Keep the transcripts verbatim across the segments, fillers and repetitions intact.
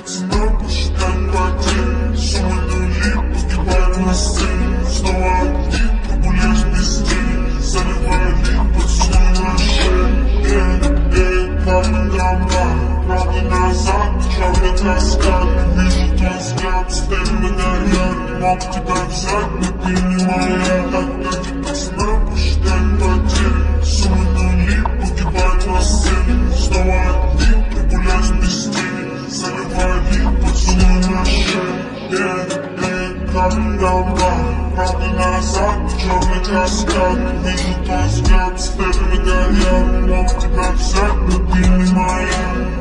Пацанам посчитать потерь, суммы нули погибают на сцене. Снова один, прогуляюсь без тени, заливая лик, поцелуй на шее. Эй, эй, камень дома, правда назад, черный каскад. Вижу твой взгляд, стель на горят, не мог тебя взять, но ты не моя. Отдайте пацанам посчитать потерь, суммы нули погибают на сцене. Снова один, прогуляюсь без тени, заливая лик, поцелуй на шее. Эй, эй, камень дома, правда назад, черный каскад. Вижу твой взгляд, стель на горят, не мог тебя взять, но ты не моя.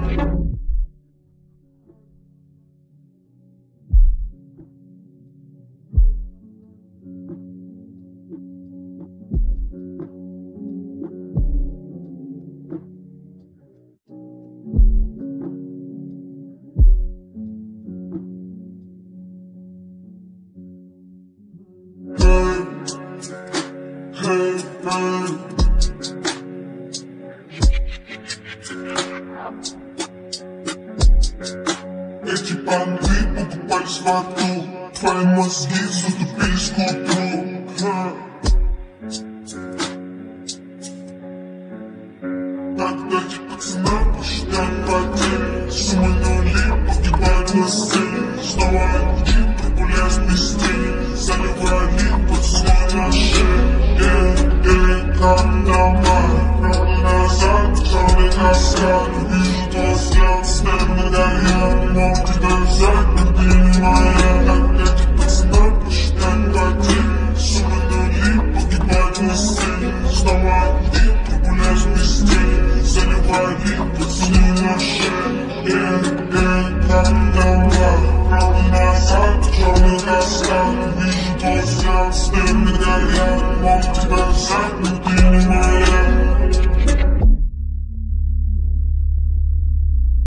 Hey, hey. Эти понты покупались в аду, твои мозги затупились к утру. Отдайте пацанам посчитать потери, суммы нули погибают на сцене. Снова один, прогуляюсь без тени, заливая лик, поцелуй на шее. Эй, эй, камень дома, правда назад, черный каскад. Вижу твой взгляд, стель на горят, не мог тебя взять, но ты не моя. Отдайте пацанам посчитать потери, суммы нули погибают на сцене. Снова один, прогуляюсь без тени, заливая лик, поцелуй на шее. Эй, эй, камень дома, правда назад, черный каскад. Вижу твой взгляд, стель на горят, не мог тебя взять, но ты